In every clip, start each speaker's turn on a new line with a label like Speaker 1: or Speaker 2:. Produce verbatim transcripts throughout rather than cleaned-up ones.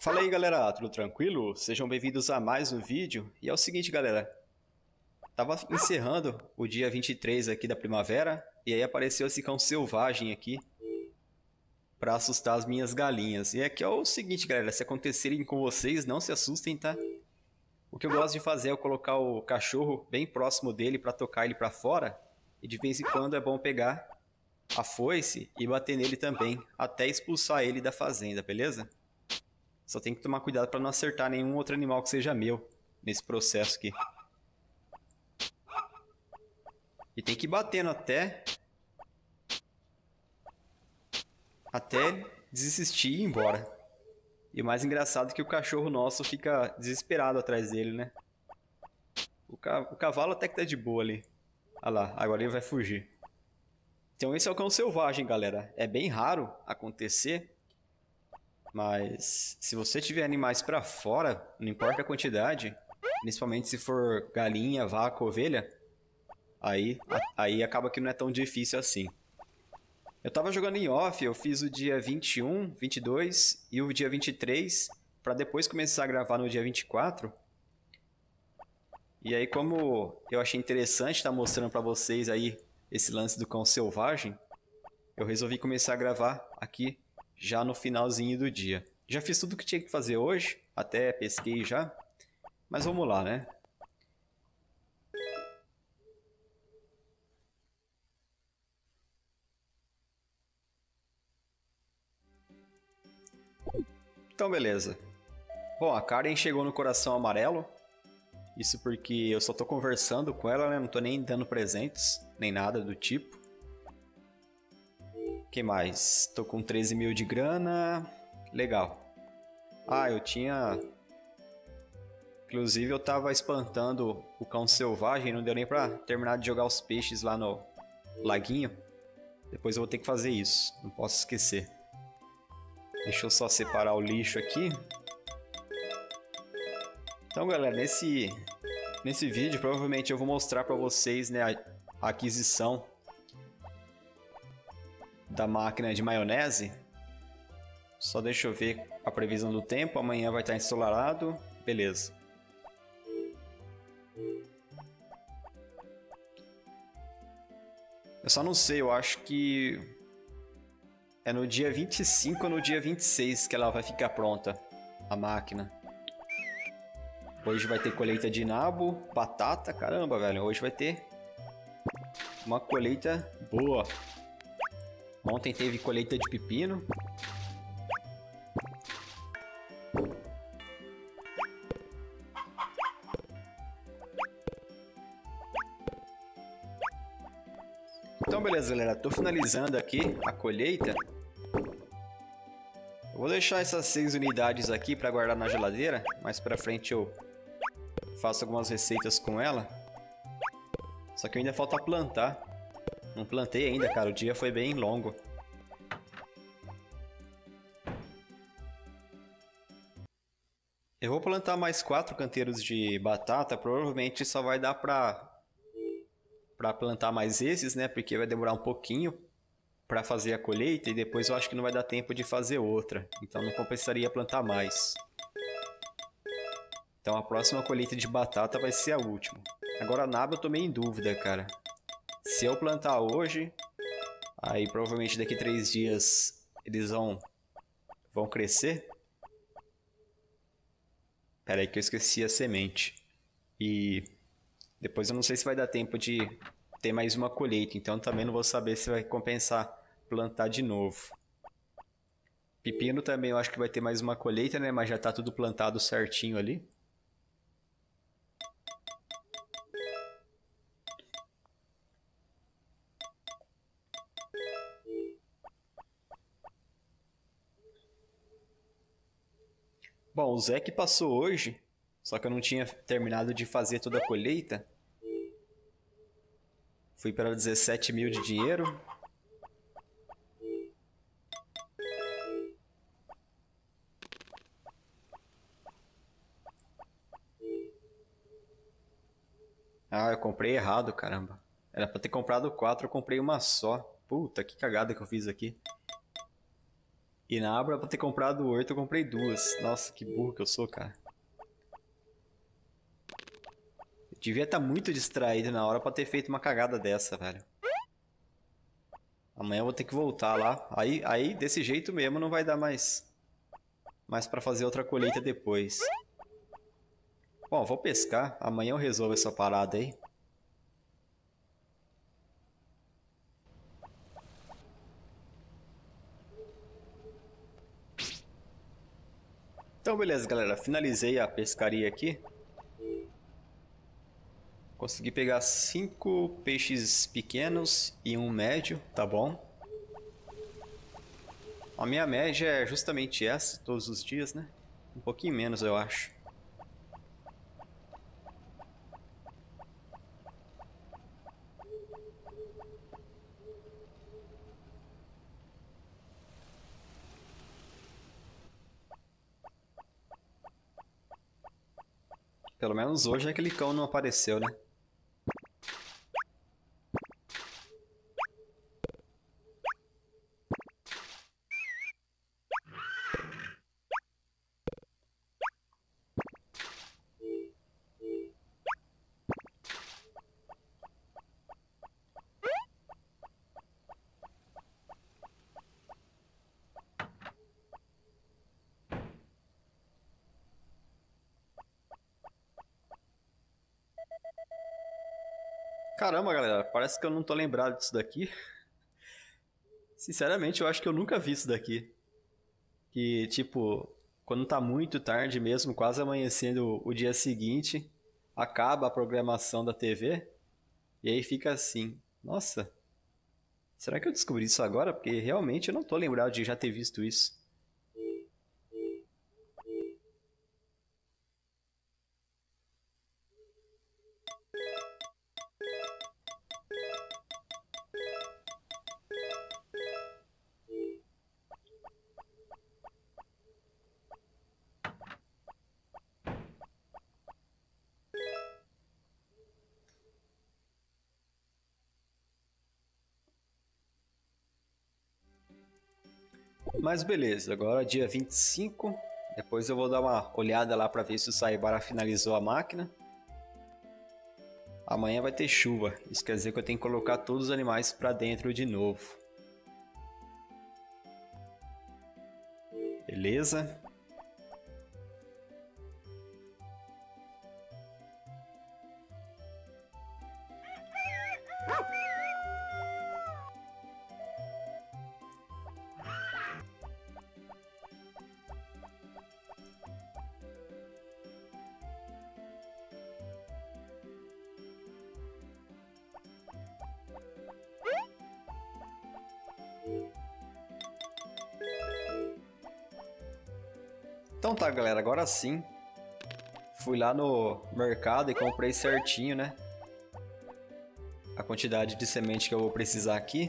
Speaker 1: Fala aí galera, tudo tranquilo? Sejam bem-vindos a mais um vídeo. E é o seguinte galera, tava encerrando o dia vinte e três aqui da primavera e aí apareceu esse cão selvagem aqui pra assustar as minhas galinhas. E aqui é o seguinte galera, se acontecerem com vocês, não se assustem, tá? O que eu gosto de fazer é colocar o cachorro bem próximo dele pra tocar ele pra fora e de vez em quando é bom pegar a foice e bater nele também, até expulsar ele da fazenda, beleza? Só tem que tomar cuidado para não acertar nenhum outro animal que seja meu nesse processo aqui. E tem que ir batendo até até desistir e ir embora. E o mais engraçado é que o cachorro nosso fica desesperado atrás dele, né? O, ca... o cavalo até que tá de boa ali. Olha lá, agora ele vai fugir. Então esse é o cão selvagem, galera. É bem raro acontecer. Mas se você tiver animais para fora, não importa a quantidade, principalmente se for galinha, vaca, ovelha, aí, aí acaba que não é tão difícil assim. Eu tava jogando em off, eu fiz o dia vinte e um, vinte e dois e o dia vinte e três, para depois começar a gravar no dia vinte e quatro. E aí como eu achei interessante estar mostrando para vocês aí esse lance do cão selvagem, eu resolvi começar a gravar aqui já no finalzinho do dia. Já fiz tudo o que tinha que fazer hoje, até pesquei já, mas vamos lá, né? Então beleza. Bom, a Karen chegou no coração amarelo, isso porque eu só tô conversando com ela, né? Não tô nem dando presentes, nem nada do tipo. Que mais? Tô com treze mil de grana. Legal. Ah, eu tinha... Inclusive eu tava espantando o cão selvagem, não deu nem pra terminar de jogar os peixes lá no laguinho. Depois eu vou ter que fazer isso, não posso esquecer. Deixa eu só separar o lixo aqui. Então galera, nesse, nesse vídeo provavelmente eu vou mostrar pra vocês, né, a, a aquisição da máquina de maionese. Só deixa eu ver a previsão do tempo, amanhã vai estar ensolarado, beleza. Eu só não sei, eu acho que é no dia vinte e cinco ou no dia vinte e seis que ela vai ficar pronta, a máquina. Hoje vai ter colheita de nabo, batata, caramba, velho, hoje vai ter uma colheita boa. Ontem teve colheita de pepino. Então beleza galera, tô finalizando aqui a colheita. Eu vou deixar essas seis unidades aqui para guardar na geladeira. Mais pra frente eu faço algumas receitas com ela. Só que ainda falta plantar. Não plantei ainda, cara, o dia foi bem longo. Eu vou plantar mais quatro canteiros de batata, provavelmente só vai dar pra para plantar mais esses, né? Porque vai demorar um pouquinho para fazer a colheita e depois eu acho que não vai dar tempo de fazer outra. Então não compensaria plantar mais. Então a próxima colheita de batata vai ser a última. Agora a naba eu tô meio em dúvida, cara. Se eu plantar hoje, aí provavelmente daqui a três dias eles vão, vão crescer. Pera aí que eu esqueci a semente. E depois eu não sei se vai dar tempo de ter mais uma colheita, então também não vou saber se vai compensar plantar de novo. Pepino também eu acho que vai ter mais uma colheita, né? Mas já tá tudo plantado certinho ali. Bom, o Zé que passou hoje, só que eu não tinha terminado de fazer toda a colheita. Fui para dezessete mil de dinheiro. Ah, eu comprei errado, caramba. Era pra ter comprado quatro, eu comprei uma só. Puta, que cagada que eu fiz aqui. E na Abra, pra ter comprado oito, eu comprei duas. Nossa, que burro que eu sou, cara. Eu devia estar muito distraído na hora pra ter feito uma cagada dessa, velho. Amanhã eu vou ter que voltar lá. Aí, aí desse jeito mesmo, não vai dar mais, mais pra fazer outra colheita depois. Bom, vou pescar. Amanhã eu resolvo essa parada aí. Então, beleza, galera. Finalizei a pescaria aqui. Consegui pegar cinco peixes pequenos e um médio, tá bom? A minha média é justamente essa, todos os dias, né? Um pouquinho menos, eu acho. Pelo menos hoje aquele cão não apareceu, né? Caramba, galera, parece que eu não tô lembrado disso daqui. Sinceramente, eu acho que eu nunca vi isso daqui. Que, tipo, quando tá muito tarde mesmo, quase amanhecendo o dia seguinte, acaba a programação da T V e aí fica assim. Nossa, será que eu descobri isso agora? Porque realmente eu não tô lembrado de já ter visto isso. Mas beleza, agora é dia vinte e cinco. Depois eu vou dar uma olhada lá para ver se o Saibara finalizou a máquina. Amanhã vai ter chuva, isso quer dizer que eu tenho que colocar todos os animais para dentro de novo. Beleza? Então tá, galera, agora sim. Fui lá no mercado e comprei certinho, né? A quantidade de semente que eu vou precisar aqui.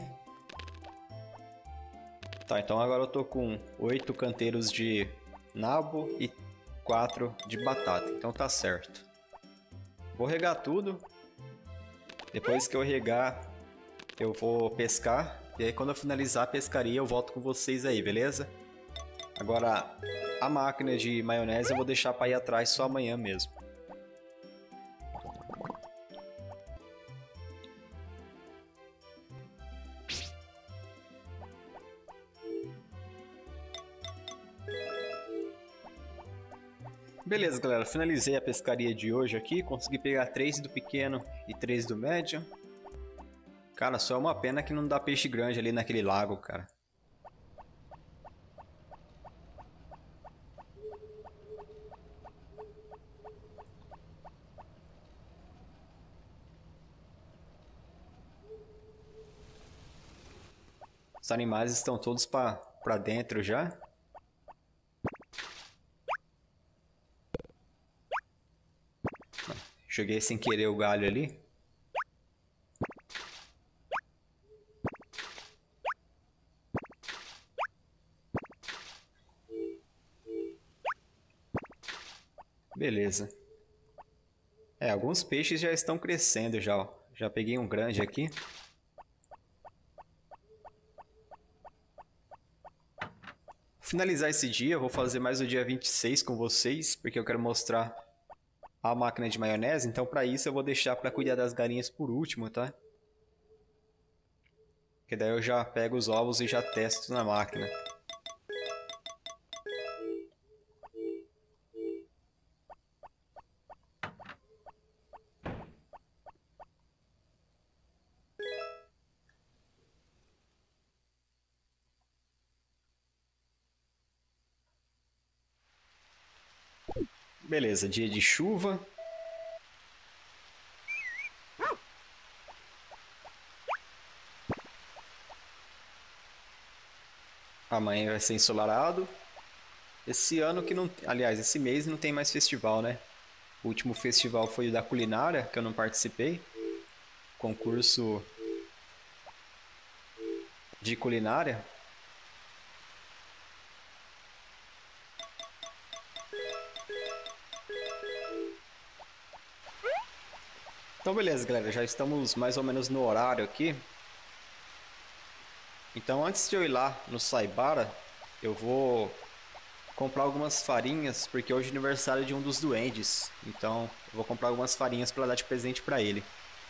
Speaker 1: Tá, então agora eu tô com oito canteiros de nabo e quatro de batata. Então tá certo. Vou regar tudo. Depois que eu regar, eu vou pescar. E aí quando eu finalizar a pescaria, eu volto com vocês aí, beleza? Agora, a máquina de maionese eu vou deixar para ir atrás só amanhã mesmo. Beleza, galera. Finalizei a pescaria de hoje aqui. Consegui pegar três do pequeno e três do médio. Cara, só é uma pena que não dá peixe grande ali naquele lago, cara. Os animais estão todos para dentro já. Joguei sem querer o galho ali. Beleza. É, alguns peixes já estão crescendo já, ó. Já peguei um grande aqui. finalizar esse dia, eu vou fazer mais o dia vinte e seis com vocês, porque eu quero mostrar a máquina de maionese. Então, para isso, eu vou deixar para cuidar das galinhas por último, tá? Porque daí eu já pego os ovos e já testo na máquina. Beleza, dia de chuva. Amanhã vai ser ensolarado. Esse ano que não... Aliás, esse mês não tem mais festival, né? O último festival foi o da culinária, que eu não participei. Concurso de culinária. Então beleza, galera, já estamos mais ou menos no horário aqui. Então antes de eu ir lá no Saibara, eu vou comprar algumas farinhas, porque hoje é aniversário de um dos duendes. Então eu vou comprar algumas farinhas para dar de presente para ele.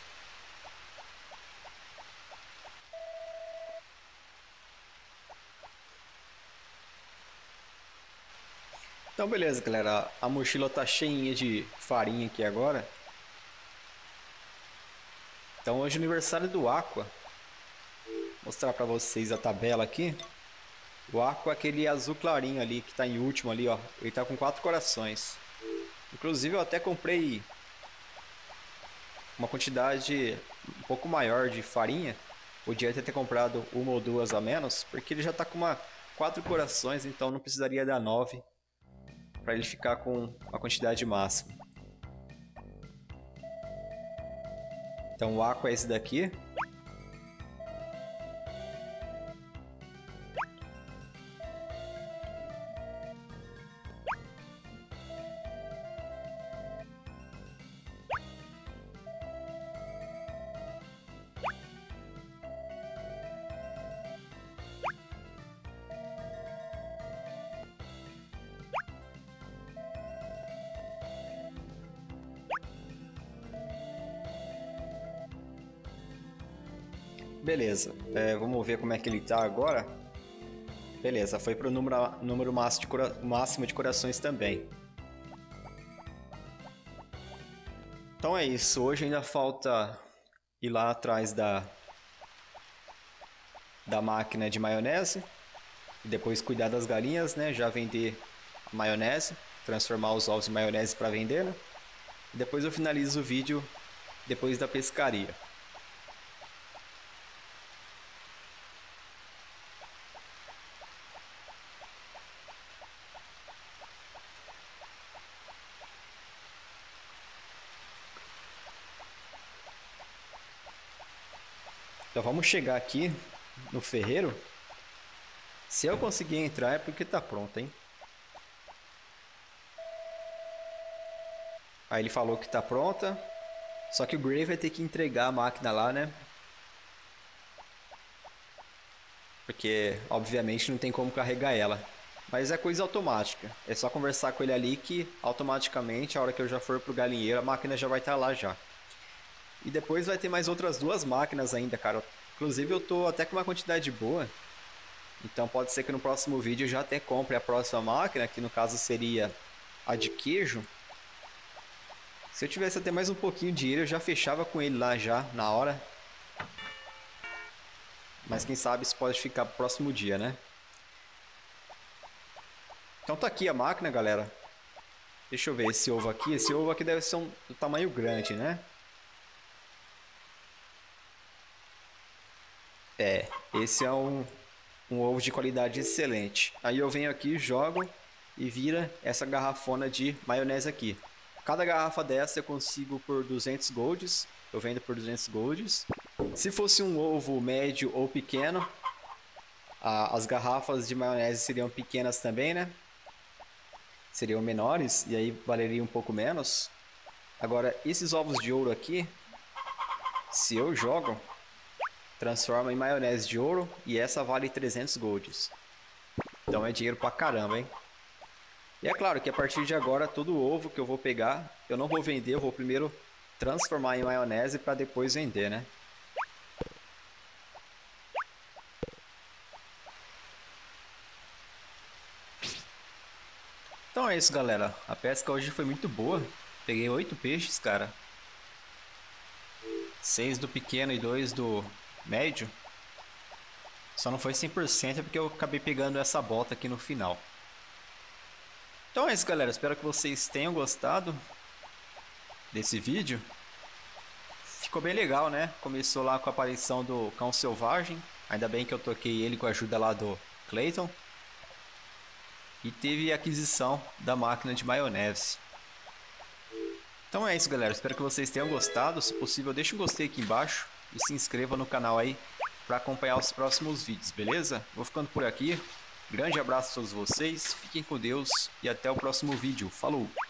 Speaker 1: Então beleza, galera, a mochila tá cheinha de farinha aqui agora. Então hoje é aniversário do Aqua. Vou mostrar para vocês a tabela aqui. O Aqua é aquele azul clarinho ali, que tá em último ali, ó. Ele tá com quatro corações. Inclusive eu até comprei uma quantidade um pouco maior de farinha. Podia ter comprado uma ou duas a menos, porque ele já tá com uma quatro corações, então não precisaria dar nove para ele ficar com a quantidade máxima. Então o Aqua é esse daqui. Beleza, é, vamos ver como é que ele tá agora. Beleza, foi pro número, número máximo, de cora, máximo de corações também. Então é isso, hoje ainda falta ir lá atrás da, da máquina de maionese. E depois cuidar das galinhas, né? Já vender a maionese, transformar os ovos em maionese para vender, né? E depois eu finalizo o vídeo depois da pescaria. Então vamos chegar aqui no ferreiro. Se eu conseguir entrar é porque tá pronto, hein? Aí ele falou que tá pronta. Só que o Gray vai ter que entregar a máquina lá, né? Porque, obviamente, não tem como carregar ela. Mas é coisa automática. É só conversar com ele ali que, automaticamente, a hora que eu já for pro galinheiro, a máquina já vai estar lá já. E depois vai ter mais outras duas máquinas ainda, cara. Inclusive, eu tô até com uma quantidade boa. Então, pode ser que no próximo vídeo eu já até compre a próxima máquina, que no caso seria a de queijo. Se eu tivesse até mais um pouquinho de dinheiro, eu já fechava com ele lá já, na hora. Mas quem sabe isso pode ficar pro próximo dia, né? Então tá aqui a máquina, galera. Deixa eu ver esse ovo aqui. Esse ovo aqui deve ser um, um tamanho grande, né? É, esse é um, um ovo de qualidade excelente. Aí eu venho aqui, jogo e vira essa garrafona de maionese aqui. Cada garrafa dessa eu consigo por duzentos golds. Eu vendo por duzentos golds. Se fosse um ovo médio ou pequeno, a, as garrafas de maionese seriam pequenas também, né? Seriam menores e aí valeria um pouco menos. Agora, esses ovos de ouro aqui, se eu jogo, transforma em maionese de ouro e essa vale trezentos golds. Então é dinheiro pra caramba, hein? E é claro que a partir de agora, todo ovo que eu vou pegar, eu não vou vender, eu vou primeiro transformar em maionese para depois vender, né? Então é isso, galera. A pesca hoje foi muito boa. Peguei oito peixes, cara. Seis do pequeno e dois do médio. Só não foi cem por cento porque eu acabei pegando essa bota aqui no final. Então é isso, galera. Espero que vocês tenham gostado desse vídeo. Ficou bem legal, né? Começou lá com a aparição do cão selvagem. Ainda bem que eu toquei ele com a ajuda lá do Clayton. E teve a aquisição da máquina de maionese. Então é isso, galera. Espero que vocês tenham gostado. Se possível, deixa um gostei aqui embaixo. E se inscreva no canal aí para acompanhar os próximos vídeos, beleza? Vou ficando por aqui. Grande abraço a todos vocês. Fiquem com Deus. E até o próximo vídeo. Falou!